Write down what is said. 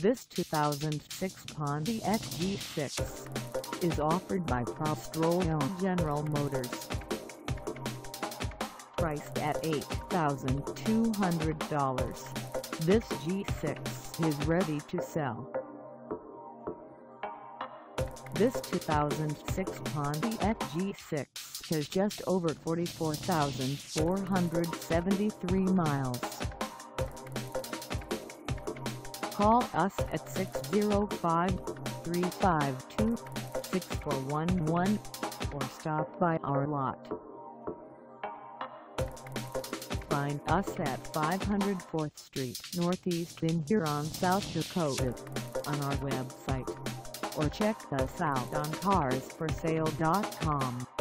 This 2006 Pontiac G6 is offered by PROSTROLLO General Motors. Priced at $8,200, this G6 is ready to sell. This 2006 Pontiac G6 has just over 44,473 miles. Call us at 605-352-6411 or stop by our lot. Find us at 500 4th Street Northeast in Huron, South Dakota on our website, or check us out on carsforsale.com.